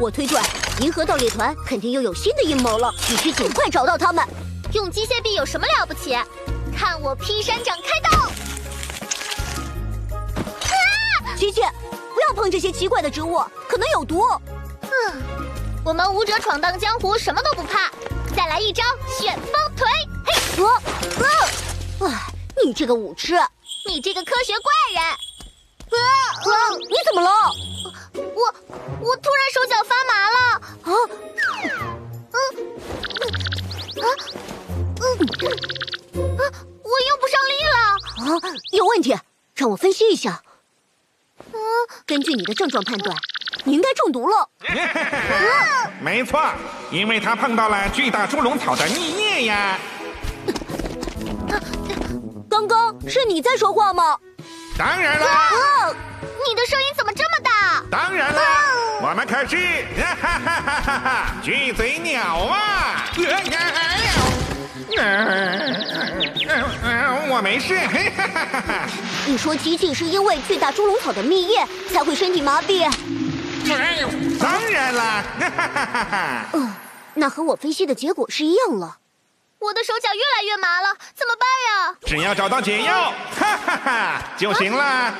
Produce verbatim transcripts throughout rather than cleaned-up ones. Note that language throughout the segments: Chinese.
我推断，银河盗猎团肯定又有新的阴谋了，必须尽快找到他们。 用机械臂有什么了不起？看我劈山掌开刀！啊！ 琪琪，不要碰这些奇怪的植物，可能有毒。 嗯，我们武者闯荡江湖，什么都不怕。再来一招旋风腿！嘿， 啊啊！哎，你这个武痴！ 你这个科学怪人！啊啊！你怎么了？ 我我突然手脚发麻了。 啊！ 嗯啊嗯啊！我用不上力了。 啊，有问题，让我分析一下。嗯，根据你的症状判断，你应该中毒了。 没错，因为他碰到了巨大猪笼草的蜜液呀。 刚刚是你在说话吗？ 当然了。 啊！ 你的声音怎么这么大？ 当然了，我们可是哈哈哈哈哈巨嘴鸟啊！我没事。 你说琪琪是因为巨大猪笼草的蜜液才会身体麻痹？ 当然了。 嗯，那和我分析的结果是一样了。 我的手脚越来越麻了，怎么办呀？ 只要找到解药，哈哈哈，就行了。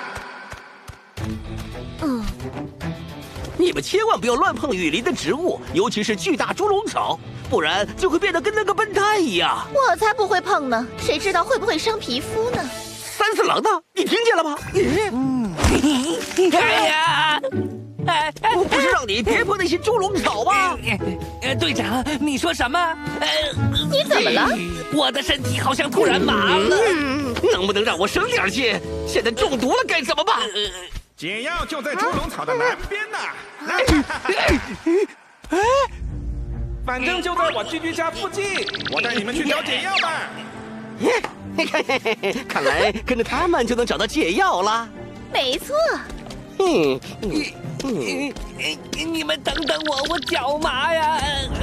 嗯， 你们千万不要乱碰雨林的植物，尤其是巨大猪笼草，不然就会变得跟那个笨蛋一样。 我才不会碰呢，谁知道会不会伤皮肤呢？ 三四郎呢？你听见了吗？嗯，哎呀！哎哎，我不是让你别碰那些猪笼草吗？ 呃，队长，你说什么？呃， 你怎么了？ 我的身体好像突然麻了， 能不能让我省点劲？现在中毒了该怎么办？ 解药就在猪笼草的南边呢。 哎，反正就在我居居家附近，我带你们去找解药吧。 看来跟着他们就能找到解药了。 没错。 嗯。 你你们等等我，我脚麻呀！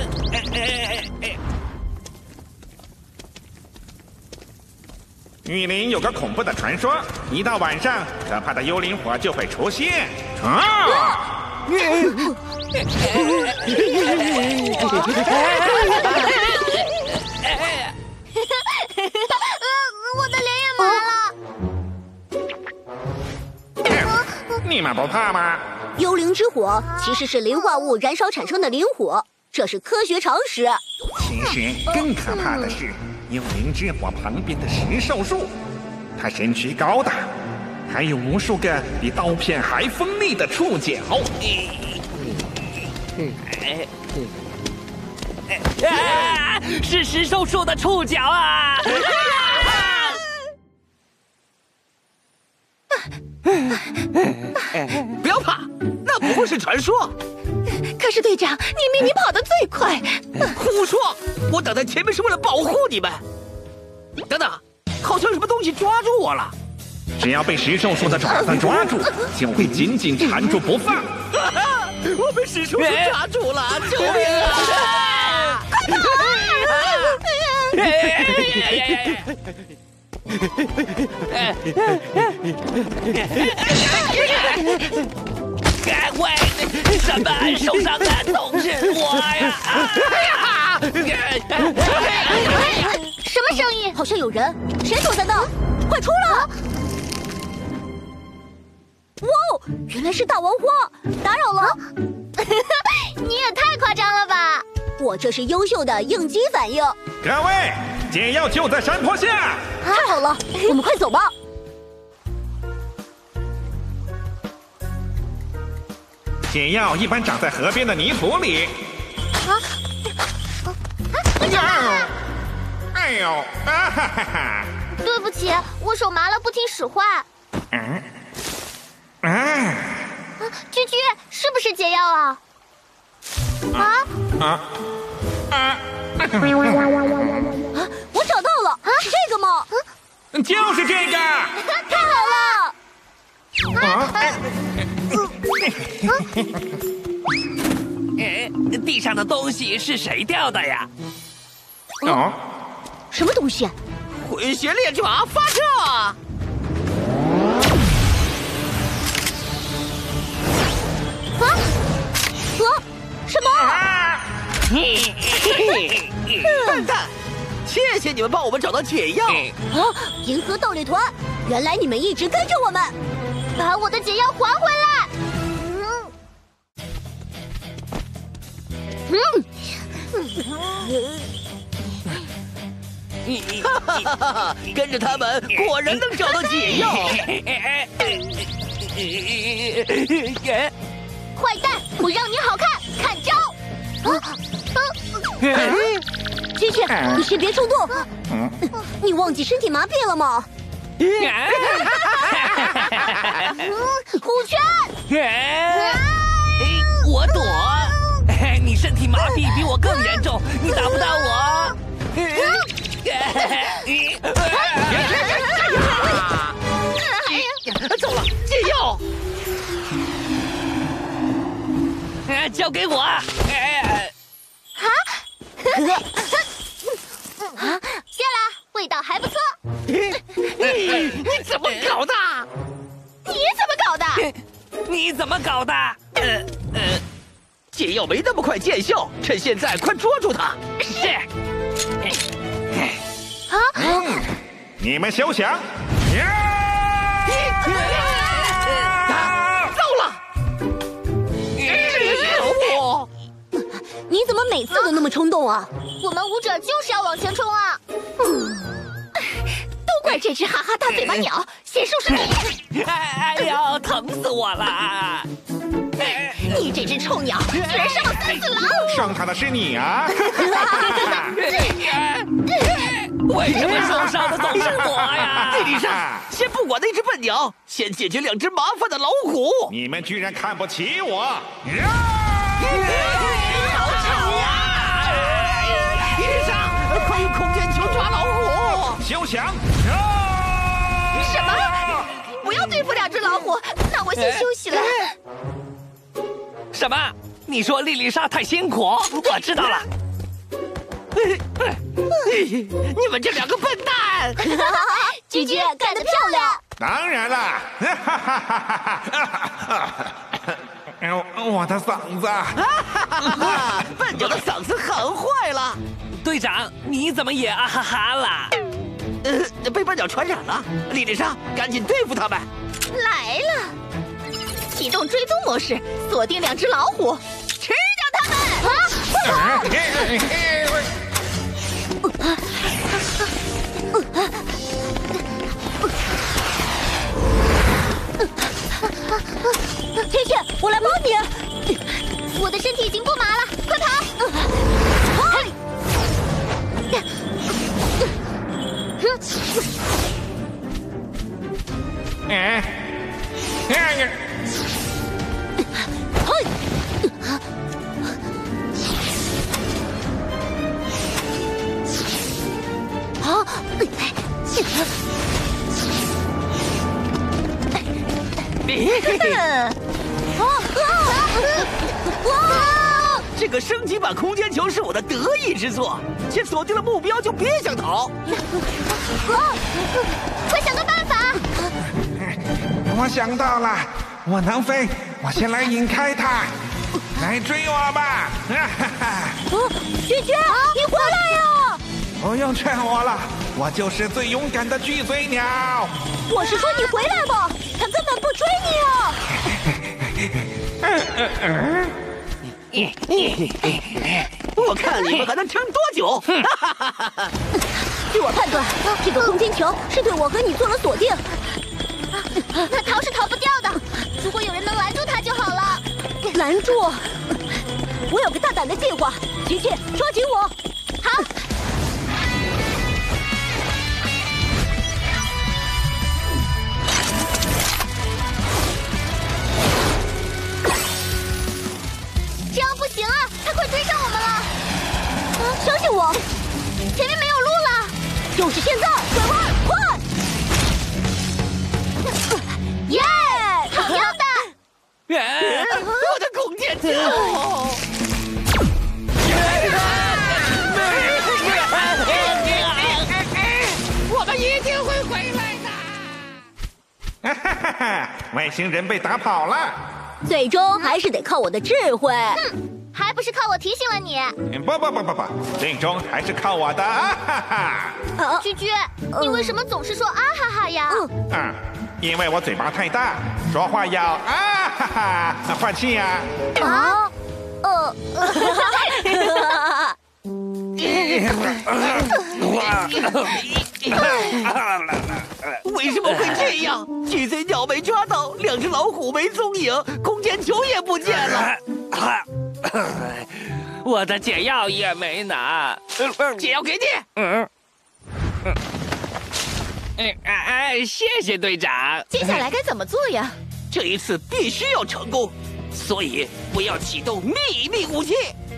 雨林有个恐怖的传说，一到晚上，可怕的幽灵火就会出现。啊！ 我的脸也麻了。 你们不怕吗？ 幽灵之火其实是磷化物燃烧产生的磷火，这是科学常识。 其实更可怕的是幽灵之火旁边的石兽树，它身躯高大，还有无数个比刀片还锋利的触角。 啊！是石兽树的触角啊！ 不要怕，那不会是传说。 可是队长，你明明跑得最快。 胡说！我挡在前面是为了保护你们。等等，好像有什么东西抓住我了。 只要被石兽树的爪子抓住，就会紧紧缠住不放。 我被石兽树抓住了！救命啊！ 快跑啊！喂，什么受伤的总是我呀！ 什么声音？ 好像有人，谁躲在那？快出来！哇哦，原来是大王花，打扰了。 你也太夸张了吧！ 我这是优秀的应激反应。 各位，解药就在山坡下。 太好了，我们快走吧。 解药一般长在河边的泥土里。 啊！啊！ 哎呦！啊哈哈哈！ 对不起，我手麻了，不听使唤。 嗯。啊！ 啊，居居，是不是解药啊？啊！ 啊！啊！ 啊！我找到了，啊，是这个吗？ 就是这个。 太好了！ 啊！ 地上的东西是谁掉的呀？ 哦， 什么东西？ 混血猎爪发射！ 啊！啊！ 笨蛋！谢谢你们帮我们找到解药。 啊，银河斗猎团，原来你们一直跟着我们。 把我的解药还回来！嗯哈哈哈哈！跟着他们，果然能找到解药。 坏蛋，我让你好看，看招！啊啊！ 琪琪，你先别冲动。你忘记身体麻痹了吗？ 虎拳！ 我躲。你身体麻痹比我更严重，你打不到我。 走了，解药。 交给我。啊！ 谢啦，味道还不错。 你怎么搞的？ 你怎么搞的？ 你怎么搞的？呃呃， 解药没那么快见效，趁现在快捉住他。 是。 啊！ 你们休想！ 糟了！可恶！ 你怎么每次都那么冲动啊？ 我们舞者就是要往前冲啊！都怪这只哈哈大嘴巴鸟，先收拾你！ 哎呦，疼死我了！ 你这只臭鸟，居然伤了三次狼！ 伤他的是你啊！ 为什么受伤的总是我呀？ 莉莉莎，先不管那只笨鸟，先解决两只麻烦的老虎。 你们居然看不起我！ 好吵啊！莉莉莎，快用空间球抓老虎！ 休想！ 什么？不要对付两只老虎，那我先休息了。 什么？你说莉莉莎太辛苦？我知道了。 你们这两个笨蛋！ 菊菊干得漂亮！ 当然啦！我的嗓子， 笨鸟的嗓子很坏了。 队长，你怎么也啊哈哈了？ 呃，被笨鸟传染了。莉莉莎，赶紧对付他们！ 来了，启动追踪模式，锁定两只老虎，吃掉它们！啊！ 琪琪，我来帮你。 我的身体已经不麻了，快跑！ 哎， 啊！ 这个升级版空间球是我的得意之作，先锁定了目标就别想逃。 快想个办法！ 我想到了，我能飞，我先来引开它，来追我吧！ 菊菊，你回来呀！ 不用劝我了，我就是最勇敢的巨嘴鸟。 我是说你回来吧，他根本不追你啊！ 我看你们还能撑多久？ 据我判断，这个空间球是对我和你做了锁定。 那逃是逃不掉的，如果有人能拦住他就好了。 拦住！我有个大胆的计划，琪琪，抓紧我！ 好。这样不行啊，他快追上我们了！ 啊，相信我， 前面没有路了， 就是现在，拐弯，快！ 耶！好样的！ 我的空间球！我们一定会回来的。 哈哈哈！外星人被打跑了。 最终还是得靠我的智慧。 哼， 还不是靠我提醒了你。 不不不不不，最终还是靠我的啊哈哈！ 居居，你为什么总是说啊哈哈呀？ 啊，因为我嘴巴太大，说话要啊哈哈，换气呀！ 啊？呃。 为什么会这样？鸡贼鸟没抓到，两只老虎没踪影，空间球也不见了。 我的解药也没拿。 解药给你。 嗯。嗯哎哎，谢谢队长。 接下来该怎么做呀？ 这一次必须要成功，所以不要启动秘密武器。